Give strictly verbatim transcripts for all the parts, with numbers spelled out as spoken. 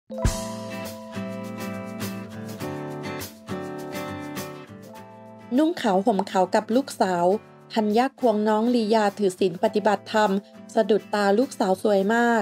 นุ่งขาวห่มขาวกับลูกสาวธัญญาควงน้องลียาถือศีลปฏิบัติธรรมสะดุดตาลูกสาวสวยมาก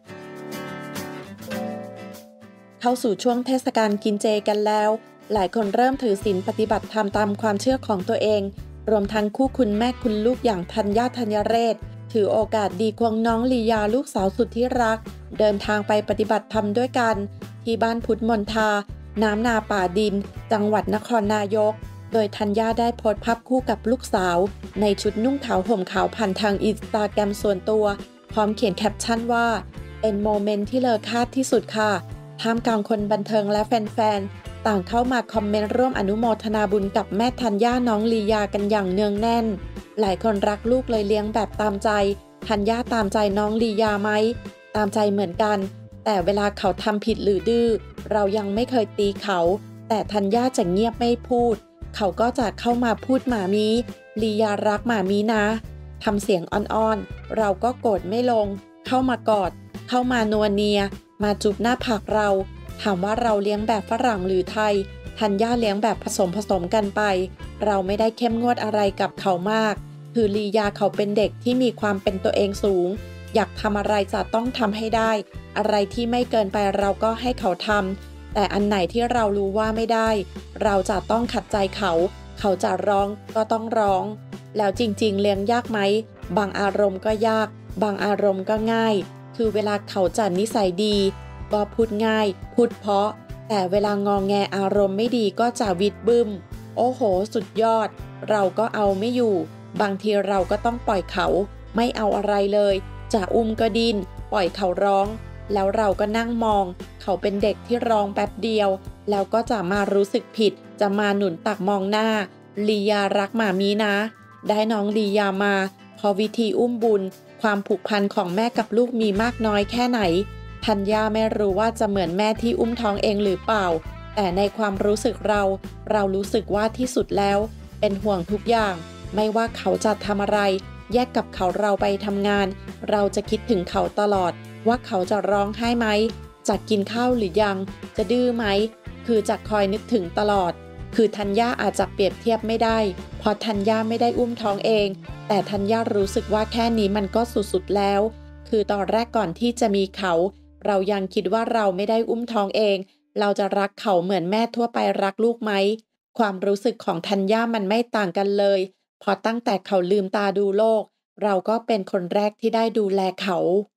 เข้าสู่ช่วงเทศกาลกินเจกันแล้วหลายคนเริ่มถือศีลปฏิบัติธรรมตามความเชื่อของตัวเองรวมทั้งคู่คุณแม่คุณลูกอย่างธัญญาธัญเรศถือโอกาสดีควงน้องลียาลูกสาวสุดที่รักเดินทางไปปฏิบัติธรรมด้วยกันที่บ้านพุทธมณฑาน้ำนาป่าดินจังหวัดนครนายกโดยธัญญาได้โพสต์ภาพคู่กับลูกสาวในชุดนุ่งขาวห่มขาวผ่านทางอินสตาแกรมส่วนตัวพร้อมเขียนแคปชั่นว่าเป็นโมเมนต์ที่เลอค่าที่สุดค่ะท่ามกลางคนบันเทิงและแฟนๆต่างเข้ามาคอมเมนต์ร่วมอนุโมทนาบุญกับแม่ธัญญาน้องลียากันอย่างเนืองแน่นหลายคนรักลูกเลยเลี้ยงแบบตามใจธัญญาตามใจน้องลียาไหมตามใจเหมือนกันแต่เวลาเขาทำผิดหรือดื้อเรายังไม่เคยตีเขาแต่ธัญญาจะเงียบไม่พูดเขาก็จะเข้ามาพูดหมามีลียารักหมามีนะทำเสียงอ่อนๆเราก็โกรธไม่ลงเข้ามากอดเข้ามานัวเนียมาจูบหน้าผากเราถามว่าเราเลี้ยงแบบฝรั่งหรือไทยธัญญาเลี้ยงแบบผสมผสมกันไปเราไม่ได้เข้มงวดอะไรกับเขามากคือลียาเขาเป็นเด็กที่มีความเป็นตัวเองสูงอยากทำอะไรจะต้องทำให้ได้อะไรที่ไม่เกินไปเราก็ให้เขาทำแต่อันไหนที่เรารู้ว่าไม่ได้เราจะต้องขัดใจเขาเขาจะร้องก็ต้องร้องแล้วจริงๆเลี้ยงยากไหมบางอารมณ์ก็ยากบางอารมณ์ก็ง่ายคือเวลาเขาจะนิสัยดีก็พูดง่ายพูดเพราะแต่เวลางอแงอารมณ์ไม่ดีก็จะวิดบึ้มโอ้โหสุดยอดเราก็เอาไม่อยู่บางทีเราก็ต้องปล่อยเขาไม่เอาอะไรเลยจะอุ้มก็ดิ้นปล่อยเขาร้องแล้วเราก็นั่งมองเขาเป็นเด็กที่ร้องแป๊บเดียวแล้วก็จะมารู้สึกผิดจะมาหนุนตักมองหน้าลียารักหมามีนะได้น้องลียามาพอวิธีอุ้มบุญความผูกพันของแม่กับลูกมีมากน้อยแค่ไหนธัญญาไม่รู้ว่าจะเหมือนแม่ที่อุ้มท้องเองหรือเปล่าแต่ในความรู้สึกเราเรารู้สึกว่าที่สุดแล้วเป็นห่วงทุกอย่างไม่ว่าเขาจะทำอะไรแยกกับเขาเราไปทำงานเราจะคิดถึงเขาตลอดว่าเขาจะร้องไห้ไหมจะกินข้าวหรือยังจะดื้อไหมคือจะคอยนึกถึงตลอดคือธัญญาอาจจะเปรียบเทียบไม่ได้เพราะธัญญาไม่ได้อุ้มท้องเองแต่ธัญญารู้สึกว่าแค่นี้มันก็สุดๆแล้วคือตอนแรกก่อนที่จะมีเขาเรายังคิดว่าเราไม่ได้อุ้มท้องเองเราจะรักเขาเหมือนแม่ทั่วไปรักลูกไหมความรู้สึกของธัญญามันไม่ต่างกันเลยเพราะตั้งแต่เขาลืมตาดูโลกเราก็เป็นคนแรกที่ได้ดูแลเขา